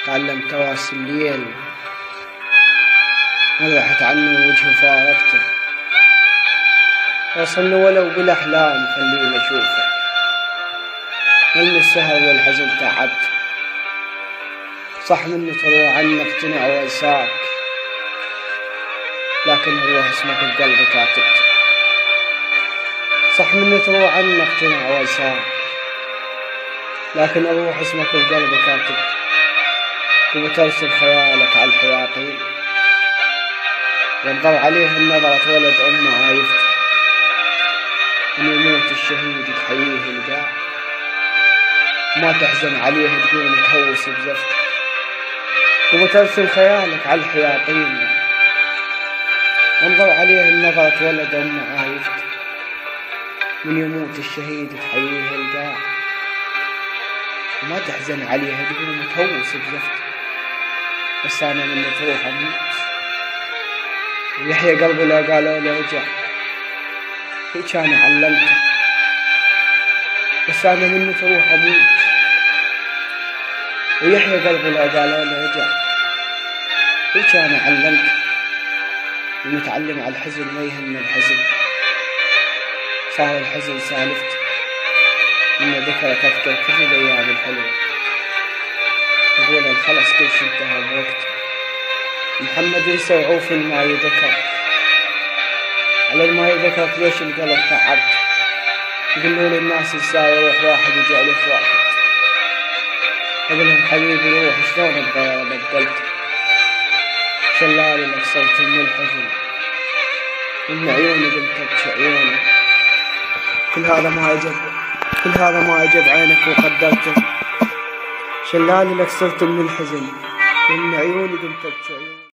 تعلم تواسي الليل، ملحت عنه وجهي فارقته، وصلني ولو بالأحلام خليني أشوفه، من السهر والحزن تعبت، صح مني تروح عنك تنع وانساك، لكن الروح اسمك بقلبي كاتبته، صح مني تروح عنك تنع وانساك، لكن الروح اسمك بقلبي كاتبته، وبترسم خيالك على الحياطين، وانظر عليه النظرة ولد أمه عايفته، من يموت الشهيد تحييه القاع، ما تحزن عليه تقوم تهوس بزفته، وبترسم خيالك على الحياطين، وانظر عليه النظرة ولد أمه عايفته، من يموت الشهيد تحييه القاع، وما تحزن عليه تقوم تهوس بزفته، بس أنا من تروح أموت، ويحيى قلبي لا قالوا له رجع، هيك أنا علمته، بس أنا من تروح أموت، ويحيى قلبي لا قالوا له رجع، هيك أنا علمته، ومتعلم على الحزن ما يهم الحزن، صار الحزن سالفته، من ذكرك أذكر كل الأيام الحلوة، يقول خلص كل شي انتهى بوقته، محمد ينسى وعوف ما يذكر، على ما يذكرك ليش القلب تعبت، يقولون الناس ازاي يروح واحد يجي ألف واحد، أقولهم حبيبي روح شلون بغير بدلت، شلالي لك صوت من الحزن، ومن عيوني قمت ابكي عيوني، كل هذا ما عجب عينك وقدرته، شلالي لك صرت من الحزن، ومن عيوني قمت ابكي عيوني.